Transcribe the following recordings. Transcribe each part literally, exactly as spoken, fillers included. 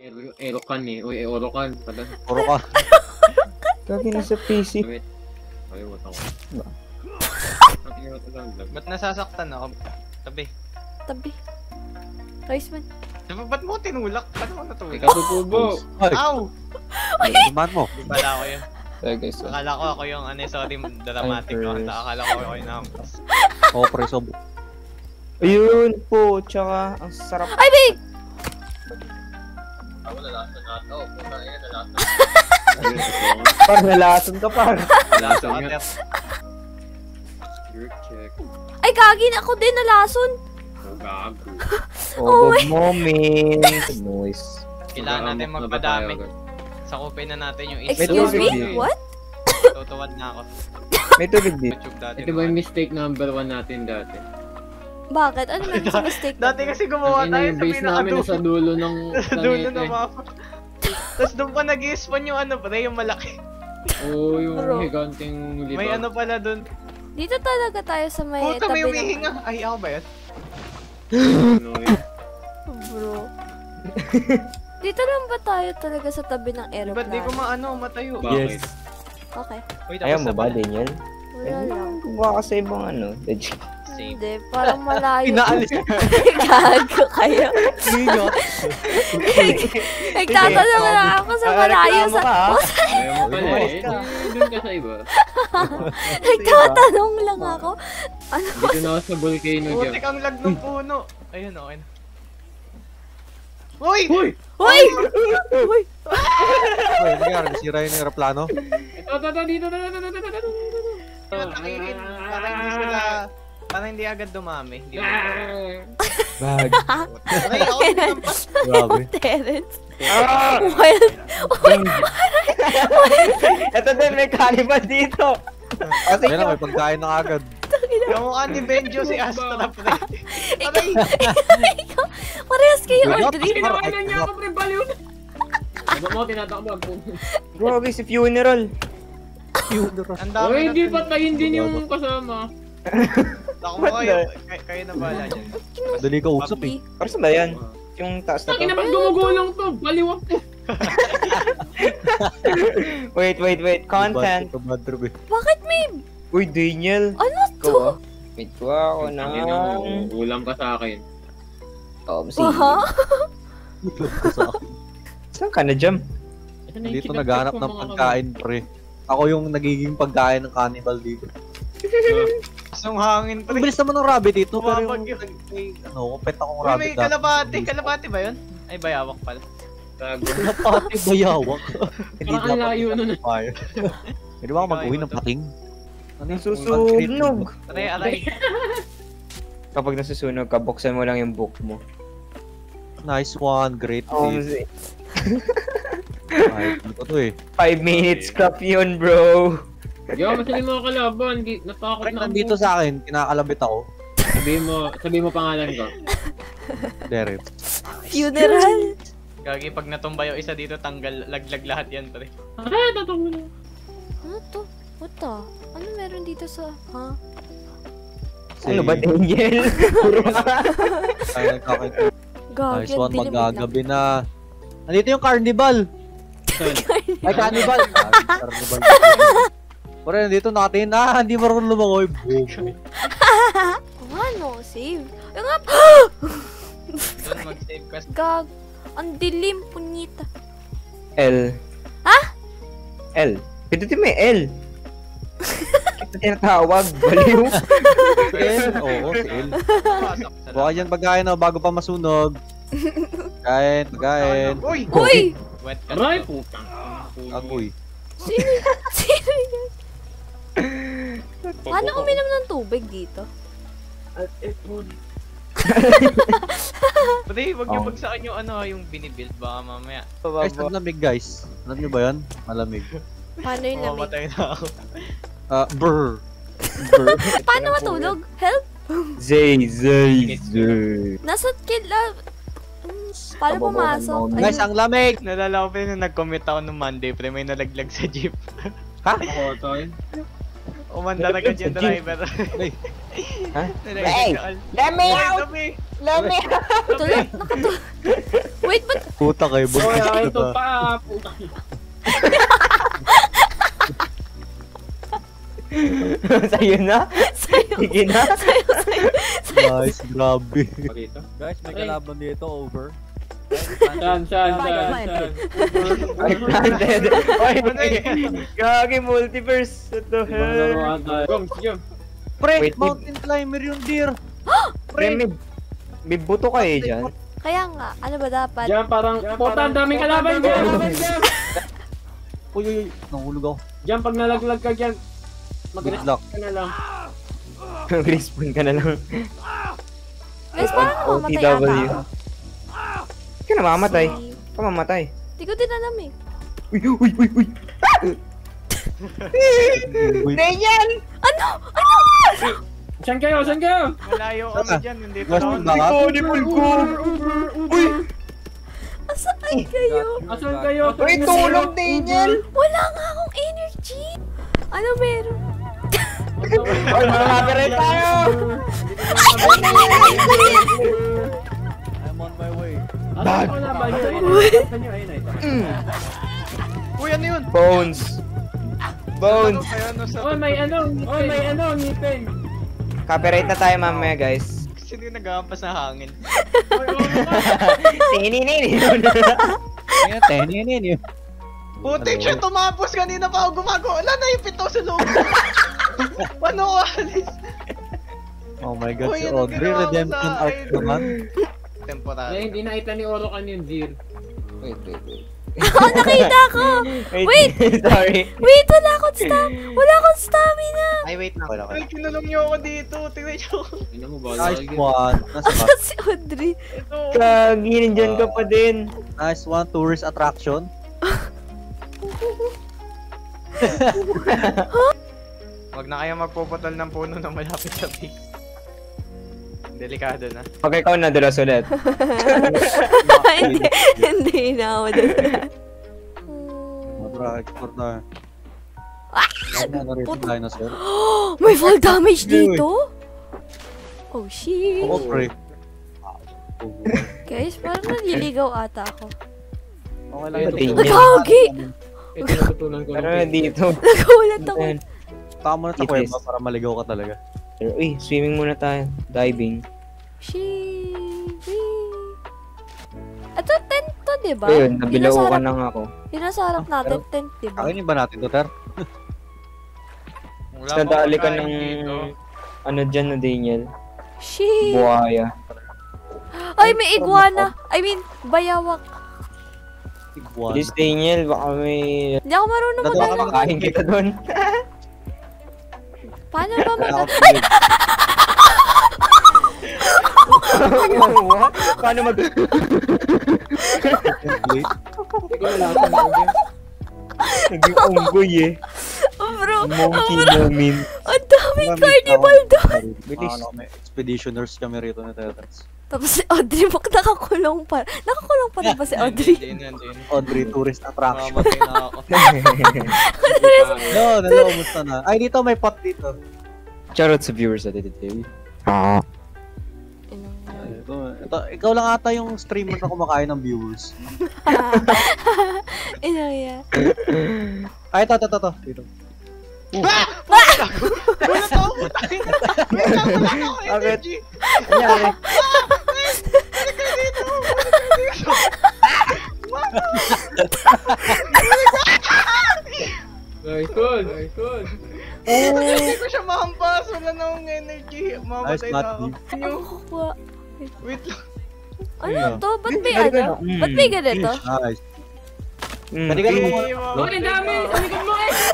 Erokan eh. Uy, Orokan. Pala. Orokan. Kagi na sa P C. Wait. Ay, wata ko. Ba? Ba't nasasaktan ako? Tabi. Tabi. Rice man. Diba, ba't mo tinulak? Ba't mo natulak? Ikaw tutubo. Ay, Ow! naman mo. Di pala ako yun. Sorry guys. so- Akala ko ako yung ano, sorry, dramatic ko. First. Akala ko ako yung nakampas. Oo, preso. Ayun po, tsaka ang sarap. Ay, babe! Ako nalasan na ito. Puta yan, nalasan. Par, nalason ka par. Nalasan nga. Your check. Ay, gagi na ako din nalason. Oh, gago. Oh, good moment. Noise. Kailangan natin Magamok na ba tayo magpadami. agad? Sakupin na natin yung Excuse tubig me? yun. What? Tutuwad na ako. May tubig dito. YouTube dati. Ito ba yung mistake number one natin dati? Bakit? Ano naman sa mistake? Dati kasi gumawa Ang ina tayo yung sa base namin pinaka sa dulo ng Sa dulo planeta na eh. mapa. Tapos doon pa nag-i-spawn yung ano pre, yung malaki. Oo, yung Bro. higanting liba. May ano pala doon. Dito talaga tayo sa may Puta, may tabi umihinga. Ay, ako ba yan? Ano yun? Bro. Dito lang ba tayo talaga sa tabi ng Ba't di ko aeroplane? maano, matayo? Bakit? Okay. Uy, Ayaw tapos mo na ba, pala. Daniel? Wala lang. Gumawa ka sa ibang ano. Legit. Save. Hindi, parang malayo. Inaalis. Gago kayo. Ninyo. Nagtatanong lang ako sa malayo sa... Ayaw mo pala Umalis eh. ka. Eh, Doon ka sa iba. Nagtatanong lang ako. Ano? Dito na ako sa volcano dyan. Putik ang lag ng puno. Ayun, okay na. Uy! Uy! Hoy! Hoy! Ay, nangyari, nasira yung aeroplano. Ito, ito, ito, dito, dito, dito, dito, dito. Natakikin. Para hindi sila... Para hindi agad dumami. Hindi Bag. Aray, ako tinampas. Grabe. Terence. Ah! Wild. Ito din, may cannibal dito. Kasi Ayun na, may pagkain na agad. Yung mukha ni Benjo si Astra, pre. Aray! Parehas kayo, Wala, Audrey. Kinakain niya ako, pre, baliw na. Ano mo, tinatakbo. Grabe si funeral. Ang dami Uy, na- hindi patayin din yung kasama. Ako mo kayo. Kay- Kayo na bahala dyan. Dali ka usap eh. Para saan ba yan? Yung taas na Taki to. naman gumugulong to, baliw ako. Wait, wait, wait. Content. Ito bad trip eh. Bakit may... Uy, Daniel. Ano Ikaw to? ah. Wait ko ako na. Ang ina mo, ulam ka sa akin. Oh, si. Aha? Itlog ko sa akin. Saan ka na, Jam? Ito na yung Dito kinapit naghanap ko, ng mga pagkain, pre. Ako yung nagiging pagkain ng cannibal dito. Asong hangin, Ang pre. bilis naman ng rabbit dito, pero Bumabag yung... yun. May, ano, pet akong Uy, rabbit may dati. kalabati. Kalabati ba yun? Ay, bayawak pala. Gago. Kalabati, bayawak. Hindi Parang ang layo nun eh. Fire. Pwede ba ako mag-uwi ng pating? Ano yung Nasusunog. Aray, aray. Kapag nasusunog ka, buksan mo lang yung book mo. Nice one, great Oh, tip. Ay, ano ko to eh. Five minutes crap yun, bro. Yo, masali mga kalaban. Gi- Natakot Correct, na nandito sa akin, kinakalabit ako. Sabihin mo, sabihin mo pangalan ko. Derek. Funeral. Gagi, pag natumba yung isa dito, tanggal, laglag lahat yan, pre. Ah, tatong mo na. Ano to? What the? Ano meron dito sa... Ha? Ano ba, Daniel? Ay, nagkakaito. Gagi, Nice one, dilim lang. magagabi na. Nandito yung carnival. Ay, carnival. Carnival. Pare, nandito natin. Ah, hindi marunong lumangoy. Boom. Ano? Save. Yung nga... Doon mag-save ka. Gag... Ang dilim, punyita. L. Ha? L. Pindutin mo yung L. Kita tinatawag. Baliw. Si El. Oo, si El. Pasok. Baka dyan pagkain na bago pa masunog. Kain, pagkain. Uy! Uy! Wet ka. Aray, putang. Agoy. Sino? Sino yan? Paano uminom ng tubig dito? Pre, wag niyo Oh. bagsakan yung ano, yung binibuild. Baka mamaya. Guys, ang lamig guys. Alam nyo ba yan? Malamig. Paano yung lamig? Mamamatay na ako. Ah, brr. Brr. Paano matulog? Help? Zay, Zay, Zay. Nasa kila... Mm, Paano pumasok? Guys, ang lamig! Nalala ko pa yun nung nag-commit ako nung Monday, pre, may nalaglag sa jeep. Ha? Ako, Toy. Umanda na ka dyan, driver. Ay, Ha? Nalaglag Hey! ka. Let me Uy, out! dami. Let me out! Tulog? Nakatulog. Wait, ba't... Puta kayo, So, buntis ay, na ito ba? pa. Puta. Sa'yo na? Sa'yo. Sige na? Sa'yo, sa'yo. Nice, grabe. Pa dito. Guys, may kalaban dito, over. Saan, saan, saan, saan. Ay, planted. Ay, gagi, multiverse. What the hell? Laruan tayo. Gom, sige. Pre, Wait, mountain climber yung deer. Pre, may, may buto kayo dyan. Kaya nga, ano ba dapat? Diyan parang, puta, ang daming kalaban dyan. Uy, uy, uy, nahulog ako. Diyan, pag nalaglag ka dyan, Good mag-rest luck. ka na lang. Respawn ka na lang. Guys, parang namamatay O T W. ata ako. Hindi ka namamatay. Si- Ka mamatay. Di ko din alam eh. Uy, uy, uy, uy. Uy, Ganyan! Ano? Ano? Saan kayo? Saan kayo? Malayo kami dyan, hindi to Guys, doon. may baka. Ikaw, nipul ko! Uy! Asaan kayo? Asan kayo? Uy, tulong, Daniel! Wala nga akong energy. Ano meron? Uy, mga copyright tayo! I'm on my way. Asan ko na ba yun? Asan nyo? Ayun, ayun. Mm. Uy, ano yun? Bones! Ano Bones! pa yun? Ano sa... Oh, may ano, oh, may ano, ngipin. Copyright na tayo mamaya, guys. Sino yung nag-aampas na hangin? Oy, oh, Tininin! Ngayon, tenin yun yun. Putik siya, tumapos kanina pa ako gumagawa. Wala na yung pito sa loob. Paano ko alis? Oh my god, Uy, si ano Audrey, ginawa mo redemption sa arc akin? naman. Ay, Temporary. hindi nakita ni Orokan yung deer. Wait, wait, wait. Oo, nakita ko. Wait. Sorry. Wait, wala akong stam. Wala akong stamina. Ay, wait na. Wala ka. Ay, kinulong niyo ako dito. Tingnan niyo. Tingnan mo ba? Nice one. Nasa ba? si Audrey. Ito. Kagi, nandyan ka pa din. Nice one, tourist attraction. Wag na kayo magpuputol ng puno na malapit sa base. Delikado na. Pag ikaw nadulas ulit. hindi, hindi na ako doon. Mabra, export na. Ano na rin yung dinosaur? May fall damage dito? Oh, shit. Oo, pre. Guys, parang naliligaw ata ako. Okay lang. Ito, ito. tingin. Nagkagi! Eh, tinututunan ko Pero ng nandito. Nagulat ako. Ayan. Tama na sa It kuweba is. para maligaw ka talaga. Pero, uy, swimming muna tayo. Diving. Shit. Ito, tent to, diba? Ayun, nabilao ka Yung nasa lang ako. harap- Yung nasa harap natin, tent, diba? Kainin ba natin to, Ter? Wala Nadali ka pang ng... pagkain dito. Ano dyan na, Daniel? Shit. Buhaya. Ay, may iguana. I mean, bayawak. Iguana. Please, Daniel, baka may... Hindi ako marunong Nagawa ka mag-ano. ng- Kain kita doon. Paano ba mag- Wala akong pilig. What? Paano mag... Wait. Ikaw wala ka na dyan. Naging unggoy eh. Oh, bro. Monkey Oh, bro. moment. Ang daming Wala, may carnival tao. doon. Bilis. Ano kami, expeditioners kami rito na Terrence. Tapos si Audrey, mak nakakulong pa. Nakakulong pa rin ba si Audrey? Hindi na, hindi na. Audrey tourist attraction. Mamatay na ako. No, nalo, kumusta na? Ay, dito may pot dito. Charot sa viewers natin today. Ah. Ay, Ito, ito, ikaw lang ata yung streamer na kumakain ng viewers. Inaya. Ay, ito, ito, ito, ito. Dito. Wala to ako, putangin na. Wala ako, wala ako energy. Nangyari. Very good, very good. Hindi ko siya mahampas. Wala na akong energy. Nice, Mamatay na ako. Matthew. Ano kukuha? Wait lang. Ano Ayun. to? Ba't may Halika ano? na. Mm. Ba't may ganito? Nice. Mm. Halika na mo. Ay, Oh, ang dami! Sa likod mo eh!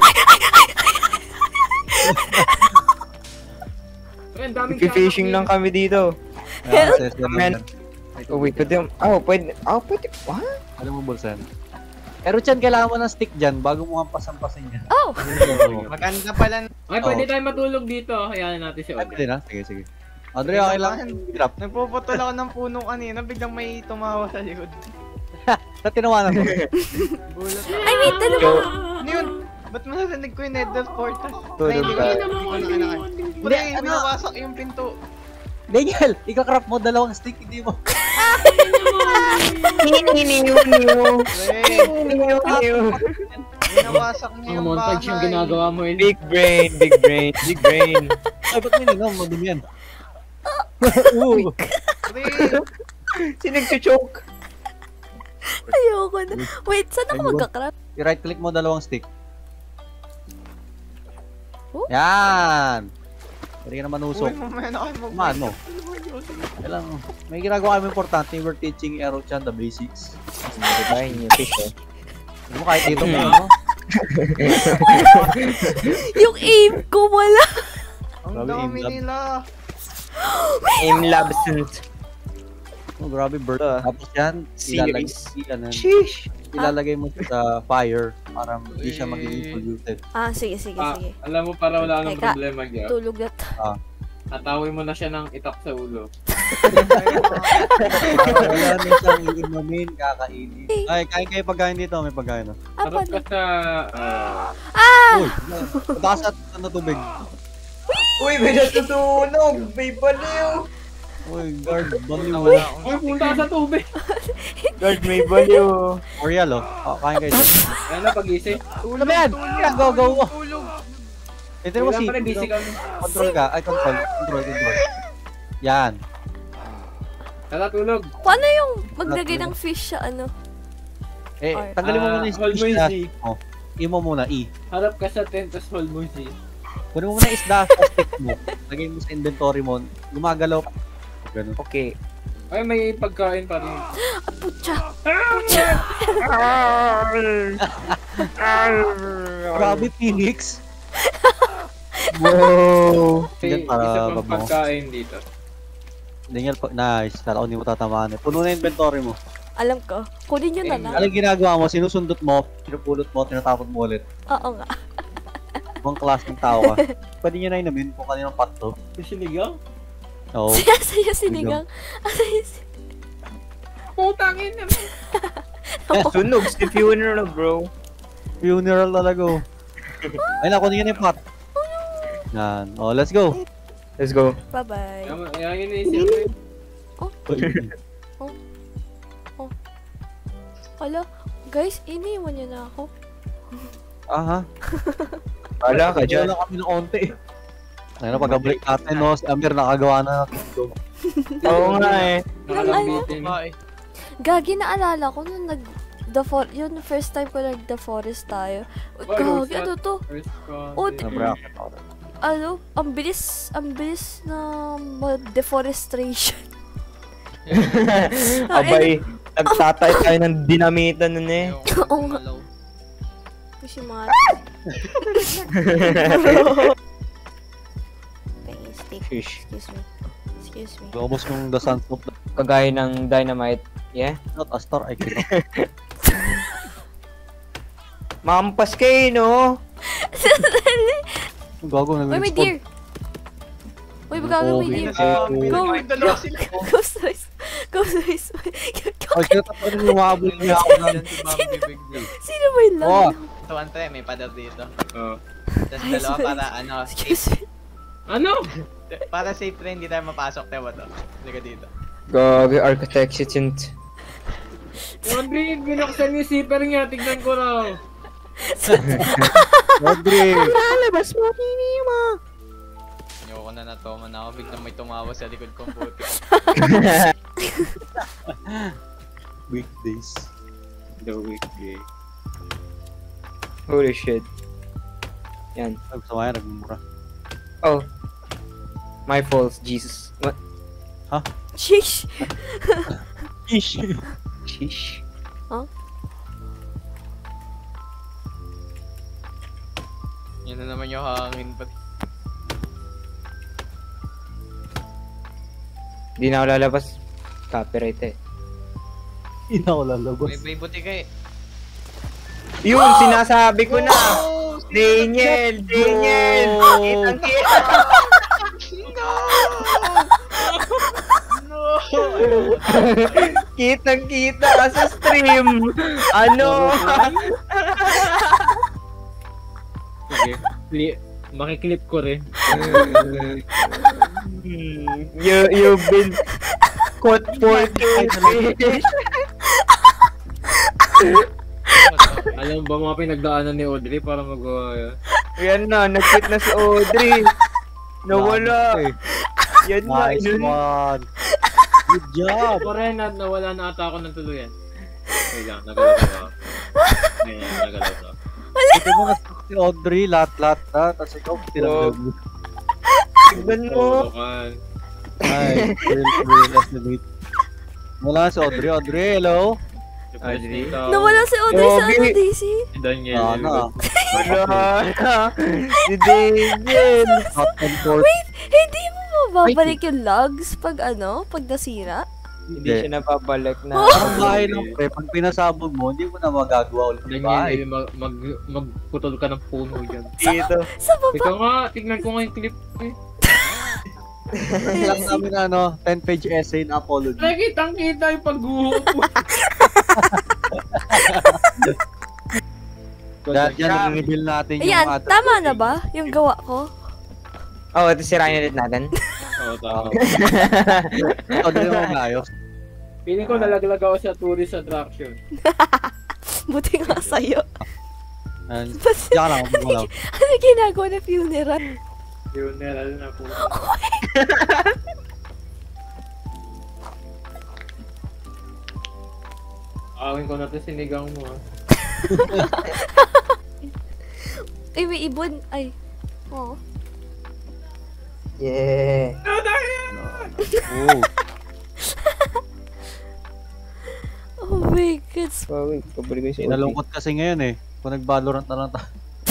Ay, ang daming Fishing lang kami dito. Yes, yes, yes, Man. yes. Oh, wait, pwede. Oh, pwede. Oh, pwede. What? Alam mo, Bulsan. Pero Chan, kailangan mo ng stick dyan bago mo hampasan-pasin yan. Oh! Maganda pala. Ay, pwede tayo matulog dito. Hayaan natin si Ay, Audrey. pwede na? Sige, sige. Andre, okay lang. Drop. Nagpuputol ako ng puno kanina. Biglang may tumawa sa likod. Sa tinawanan ko. Gulat ako. Ay, wait, ano ba? Ano yun? Ba't masasalinig ko yung nether portal? Tulog Ay, hindi ko ka. hindi ko na kailangan. Hindi, Pre, ano? binawasak yung pinto. Daniel, ikakrap mo dalawang stick, hindi mo. Niniw-niw. Pre, Niniw-niw. binawasak niya Ang yung montage yung bahay. ginagawa mo, El. Big brain, big brain, big brain. Ay, ba't may ninong? Madumi yan. Oo. Pre, Sino nag-choke? Ayoko na. Wait, saan ako Ayun. magka-craft? I-right click mo dalawang stick. Oh? Yan! Pwede ka na manusok. uy, mamaya na kayo mag- Mano? Kailang, may ginagawa kami importante. We're teaching Ero-chan the basics. Diba yun yung fish eh? Ano mo kahit dito mo, no? Yung aim ko wala. Ang Grabe, dami aim lab. nila. Aim labsent. Oh, grabe, bird. Tapos yan, ilalagay, Series. ano, Sheesh. ilalagay mo sa fire para hindi siya magiging polluted. Ah, sige, sige, Ah, sige. alam mo, para wala nang Teka. problema, Gya. Tulog na ta. Atawin mo na siya ng itak sa ulo. Para wala na siyang iinumin, kakainin. Ay, kain kayo pagkain dito, may pagkain na. Ah, Sarap paano? ka sa... ah, Uy, patakas at ano tubig. Uy, may natutunog. May baliw. Uy, guard, baliw. Uy, punta ka sa tubig! Guard, may baliw. Oriel, oh. Oh, kain kayo dito. Yan na, pag-isip. Ano ba yan? Yan, go, go, go. Tulog. Ito mo Wala si pa rin, busy kami. control ka. Ay, control. Control, control. Yan. Tara, tulog. Paano yung maglagay ng fish sa ano? Eh, Or- tanggalin mo Ah, muna yung hold mo fish yung na. Z. Oh, i mo muna, i. Harap ka sa tent, tapos hold mo si. Kunin mo muna yung isda sa stick mo. Lagay mo sa inventory mo. Gumagalaw ka. Ganun. Okay. Ay, may pagkain pa rin. Ah, putya. Grabe, Phoenix. Wow. May Yan, para isa pang mabango. pagkain dito. Daniel, pag nice. Kala ko hindi mo tatamaan eh. Puno na yung inventory mo. Alam ko. Kunin nyo na lang. Ano yung ginagawa mo? Sinusundot mo, pinupulot mo, tinatapon mo ulit. Oo nga. Ibang class ng tao ka. Pwede nyo na inamin kung kaninong pot to. Sinigang? Oo. Saya saya sinigang. Asaya si... Putangin naman. Sunog si funeral, bro. Funeral talaga. oh. Ay na, kunin nyo na yung pot. Yan. Oh, let's go. Let's go. Bye-bye. Yan yun naisip ko. Hala, guys, iniwan nyo na ako. Aha. Wala ka Diyan dyan. lang kami ng onte eh. Ayun na, pag-break natin, no? Si Amir nakagawa na ng kingdom. Oo nga eh. Nakalambitin. Bye. Gagi, naalala ko nung nag... The for yun, first time ko nag The Forest tayo. Wow, Gagi, ano to? First con. Oh, Sobra. Ano? Ang bilis, ang bilis na deforestation. Abay, nagtatay tayo ng dinamitan nun eh. Oo nga. Kasi mga... Okay, stick. Fish. Excuse me. Excuse me. Almost yung the sun of the... Kagaya ng dynamite. Yeah. Not a star, I cannot. Mampas kayo, no? Ang gago, Uy, may nag-respond. deer! Uy, gago, may deer! Ah, Go. may dalawa sila. Ghost Rice! Ghost Rice! Ay, kaya tapos yung umabol niya ako na. Sino ba yung Oh. lang? Tuwan tayo, may pader dito. Oh. Tapos Ay, dalawa sorry. para ano, Excuse me. Ano? para safe rin, hindi tayo mapasok. Tayo ba to? Halika dito. Gagi, architecture. Rodri, binuksan yung zipper niya. Tignan ko raw. Rodri! Lalabas mo, Nini mo. Ayoko na natoman ako. Biglang may tumawa sa likod kong puti. Weekdays. The weekday. Holy shit. Yan. Ay, gusto kaya, nagmumura. Oh. My fault, Jesus. What? Sheesh! Ish! Sheesh. Yan na naman yung hangin pa. Di na ako lalabas. Copyright eh. Hindi na ako lalabas. May, may buti ka eh. Yun, sinasabi ko na! Oh, Daniel! Daniel! Kitang kita! No! No! Kitang kita ka sa stream! Ano? Sige. Cli- Makiklip ko rin. you, you've been caught for catfish! Alam ba mga pinagdaanan ni Audrey para magawa yan? Yan na, nag-quit na si Audrey. Nawala. Eh. Yan na, Nice inun. one. Good job. Ako rin, na, nawala na ata ako ng tuluyan. Wait lang, nagalaw ko ako. Ayan, nagalaw ko. Ito mo na si Audrey, lahat-lahat na. Tapos ikaw, tinagdag mo. Tignan mo. Tulokan. Ay, real, real estimate. Wala si Audrey. Audrey, hello? Audrey? Nawala si Audrey sa Gobi. ano, Daisy? Si Daniel. Ah, na. Wala na. Si Daniel. Not comfort. Wait, hindi mo mababalik yung logs pag ano, pag nasira? Hindi siya napabalik na. Parang bahay ng pre, pag pinasabog mo, hindi mo na magagawa ulit yung bahay. Daniel, mag, mag, magputol ka ng puno dyan. Dito. Sa baba. Ikaw nga, tignan ko nga yung clip. Eh. Lang namin na, ano, ten page essay na apology. Nakitang-kita yung pagguho ko. Dahil dyan, i-reveal natin yung Ayan, address. tama na ba yung gawa ko? Oh, ito sirain ulit natin. Oo, tama. Audrey mo maayos. Piling ko nalaglag ako sa tourist attraction. Buti nga sa'yo. And, Basta, diyan ka lang, kung wala. ano ginagawa na funeral? Funeral na po. Awin ko na to sinigang mo ah. Ay, may ibon. Ay. Oh. Yeah. Oh, Oh my God. Oh, wait. Kabalik ko yung si Audrey. nalungkot kasi ngayon eh. Kung nag-Valorant na lang tayo.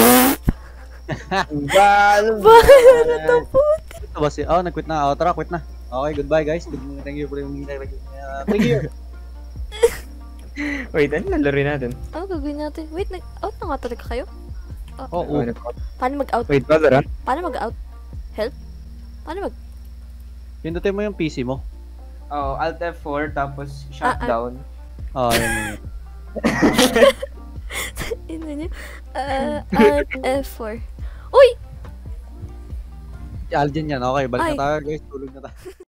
Balo. Bakit na to po? Ito ba si... Oh, nag-quit na. Oh, tara, quit na. Okay, goodbye guys. Thank you for yung... Uh, thank you. Wait, ano lalaro natin? Ano gagawin natin? Wait, nag-out na nga talaga kayo? Oh, oh. Paano mag-out? Wait, Valorant? Paano mag-out? Help? Paano mag... Pindutin mo yung P C mo. Oh, Alt F four, tapos Ah, shutdown. Oh, yun yun. Ino niyo? Uh, Alt F four. Uy! Si Alden yan. Okay, balik Ay. na tayo guys. Tulog na tayo.